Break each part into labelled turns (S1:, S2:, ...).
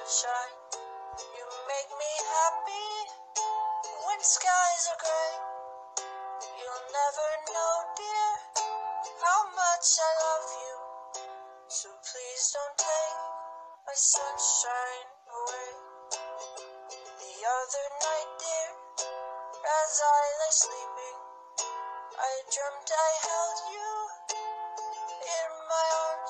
S1: sunshine. You make me happy when skies are gray. You'll never know, dear, how much I love you. So please don't take my sunshine away. The other night, dear, as I lay sleeping, I dreamt I held you in my arms.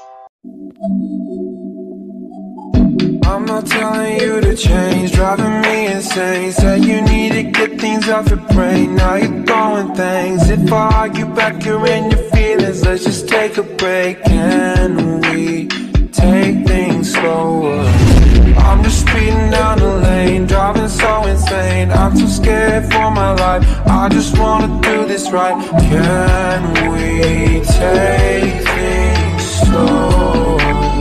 S2: I'm not telling you to change, driving me insane. Said you need to get things off your brain, now you're throwing things. If I argue back, you're in your feelings. Let's just take a break. Can we take things slower? I'm just speeding down the lane, driving so insane. I'm too scared for my life, I just wanna do this right. Can we take things slow?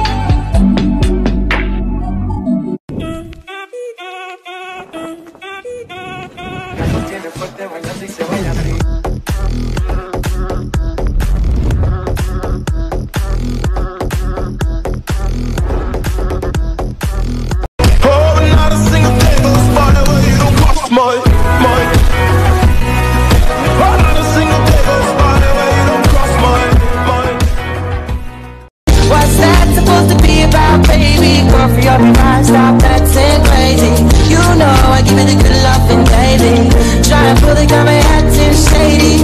S3: What's that supposed to be about, baby? Girl, free up your mind, stop acting crazy. You know I give you the good loving daily. Try to pull the gun, but acting shady.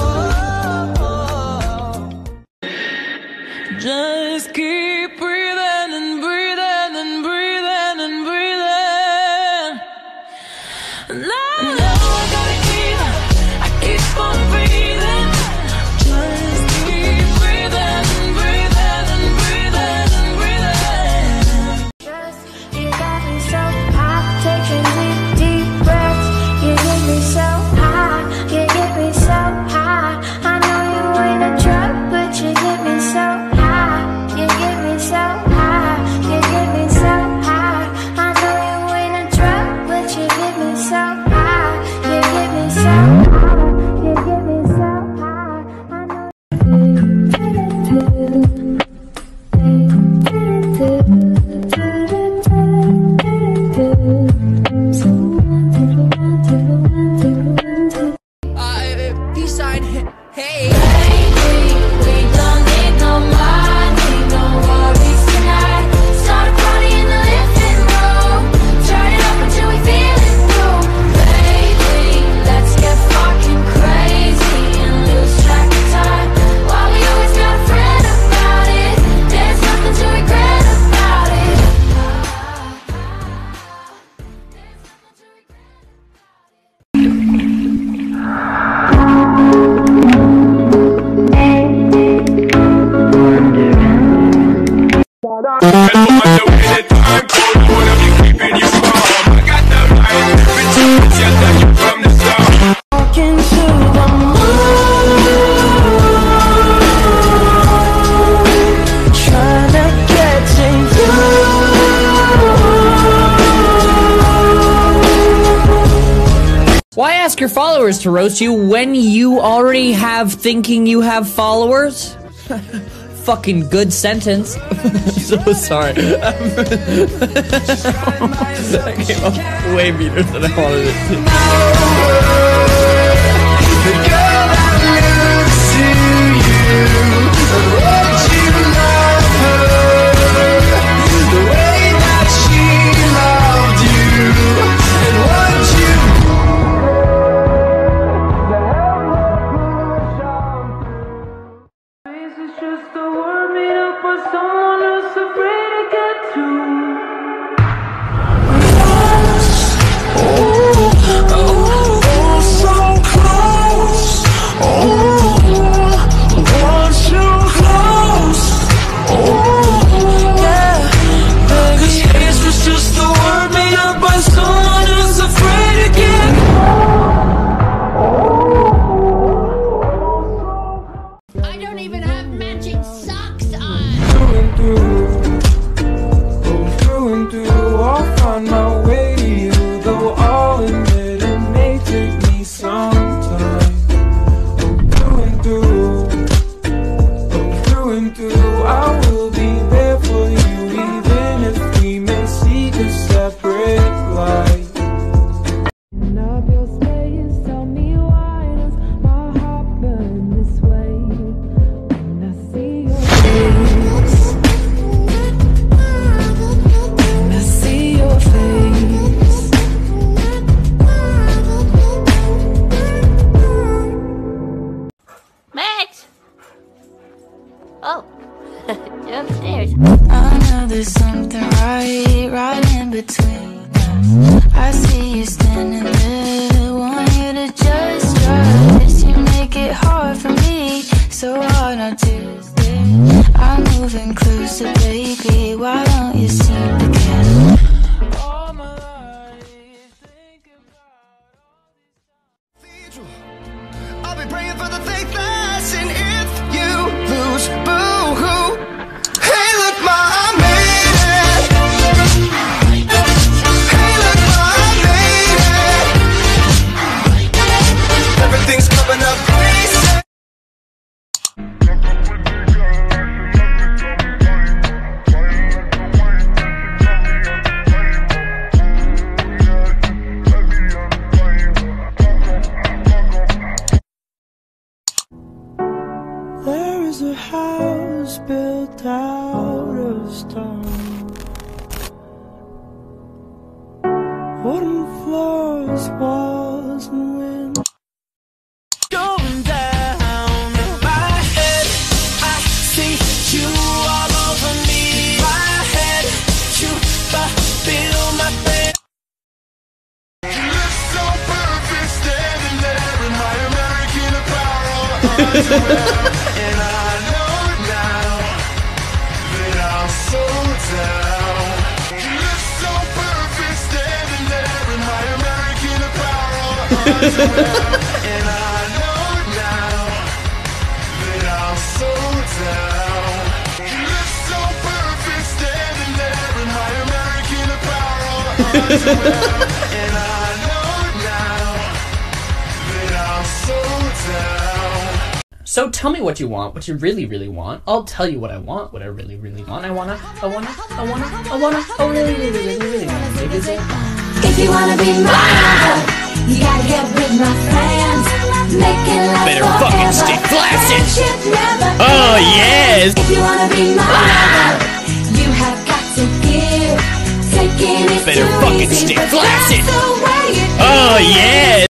S3: Just keep breathing and breathing and breathing and breathing. No, I gotta keep, I keep on breathing. Just keep breathing and breathing and breathing and breathing.
S4: You got me so high, taking deep breaths. You get me so high, you get me so high. I know you ain't a drug, but you get me so high. You get me so high, you get me so high. I know you ain't a drug, but you get me so high. You get me so high, you get me so high. I know.
S3: B-side, hey.
S4: Baby, we don't need no money, no worries tonight. Start a party in the living room. Turn it up until we feel it through. Baby, let's get fucking crazy and lose track of time. While we always got a friend about it, there's nothing to regret about it.
S3: Walking to the moon, trying to get to you. Why ask your followers to roast you when you already have thinking you have followers? Fucking good sentence. I'm so sorry. That came up way better than I wanted it to.
S2: So close. Oh, want you wooden floors, walls, and wind. Going down my head, I see you all over me. My head, you feel my face. You look so perfect standing there in my American apparel. And I know now that I'm so down. You look so perfect standing there in my American apparel. And I know now that I'm so down. You look so perfect standing there in my American apparel. And I know now that I'm so down.
S5: So tell me what you want, what you really, really want. I'll tell you what I want, what I really, really want. I really, really, really want to visit.
S4: If you wanna be my lover, you gotta get with my friends. Making love
S6: Better
S4: forever.
S6: fucking stay flaccid.
S4: Friendship never
S6: Oh,
S4: ends.
S6: yes.
S4: If you wanna be my lover, you have got to give. Taking it
S6: Better
S4: too
S6: fucking
S4: easy,
S6: stay
S4: but
S6: flaccid.
S4: that's the way it
S6: Oh,
S4: is.
S6: yeah.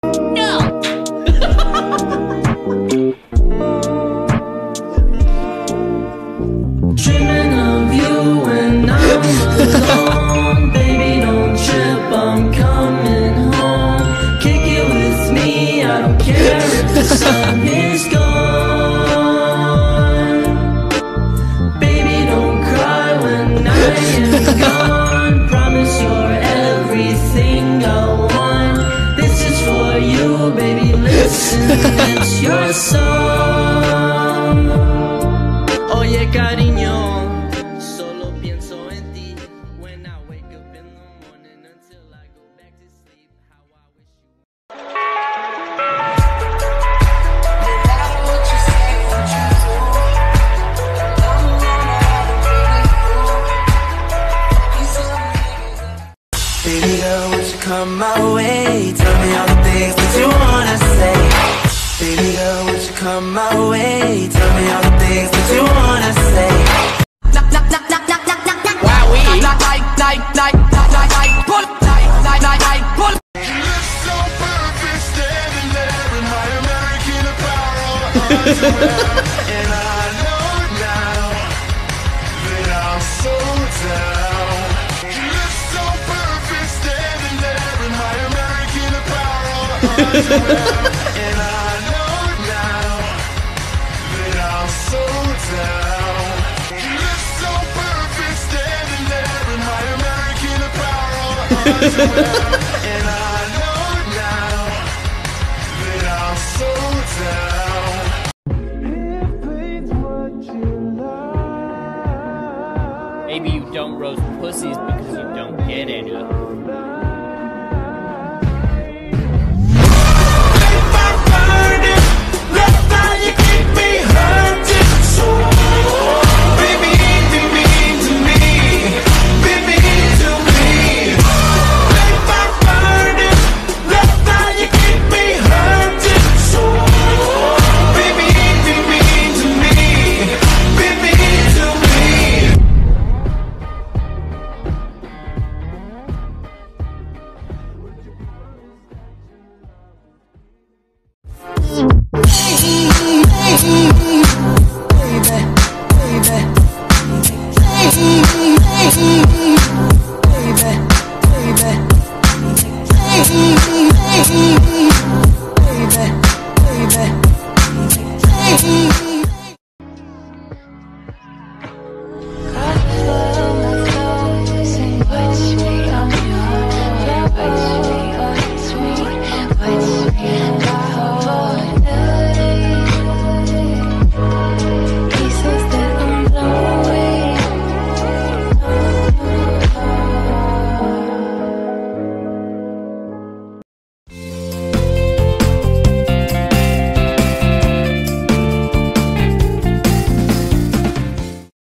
S3: Dreaming of you when I'm alone. Baby, don't trip, I'm coming home. Kick it with me, I don't care if the sun is gone. Baby, don't cry when I am gone. Promise you're everything I want. This is for you, baby, listen, it's your song. Oye, cariño, solo pienso en ti. When I wake up in the morning until I go back to sleep. How I wish you.
S2: Baby girl, won't you come my way? Tell me all the things that you wanna say. Baby girl, won't you come my way? Tell me all the things that you wanna say. You look so perfect standing there in my American apparel. And I know now that I'm so down. You look so perfect standing there in my American apparel. And I know now that I'm so down. You look so perfect standing there in my American apparel. And I know now that I'm so down.
S6: Maybe you don't roast pussies because you don't get any.
S4: Baby.